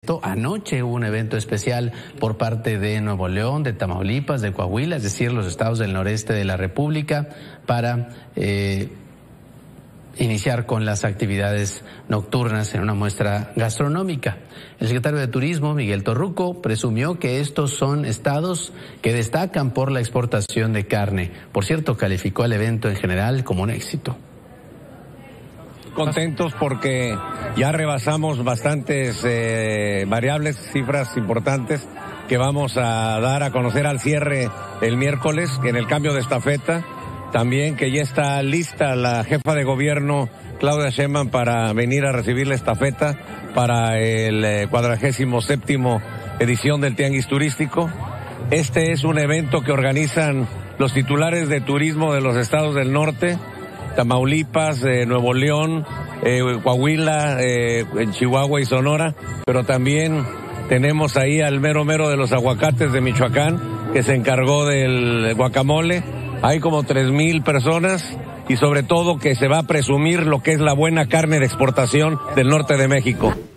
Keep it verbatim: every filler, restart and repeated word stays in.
esto. Anoche hubo un evento especial por parte de Nuevo León, de Tamaulipas, de Coahuila, es decir, los estados del noreste de la República, para eh, iniciar con las actividades nocturnas en una muestra gastronómica. El secretario de Turismo, Miguel Torruco, presumió que estos son estados que destacan por la exportación de carne. Por cierto, calificó el evento en general como un éxito. Contentos porque ya rebasamos bastantes eh, variables, cifras importantes que vamos a dar a conocer al cierre el miércoles en el cambio de estafeta. También que ya está lista la jefa de gobierno Claudia Sheinbaum para venir a recibir la estafeta para el cuadragésimo séptimo edición del Tianguis Turístico. Este es un evento que organizan los titulares de turismo de los estados del norte, Tamaulipas, eh, Nuevo León, eh, Coahuila, eh, en Chihuahua y Sonora, pero también tenemos ahí al mero mero de los aguacates de Michoacán, que se encargó del guacamole. Hay como tres mil personas y sobre todo que se va a presumir lo que es la buena carne de exportación del norte de México.